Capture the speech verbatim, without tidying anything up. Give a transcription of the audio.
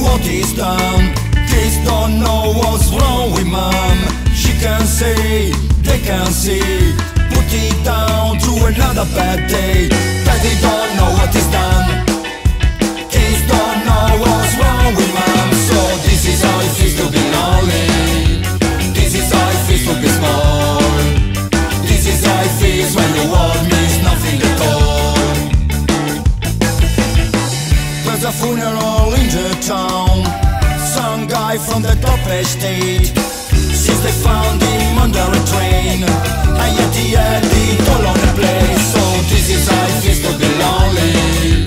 what is done. Kids don't know what's wrong with mom. She can see, they can see. Put it down to another bad day. Daddy don't know what is done. Kids don't know what's wrong with mom. So this is how it feels to be lonely. This is how it feels to be small. This is how it feels when the world means nothing at all. There's a funeral in the town. Some guy from the top estate. Since they found him under a train, and yet he had it all on the place. So this is how it feels to be lonely.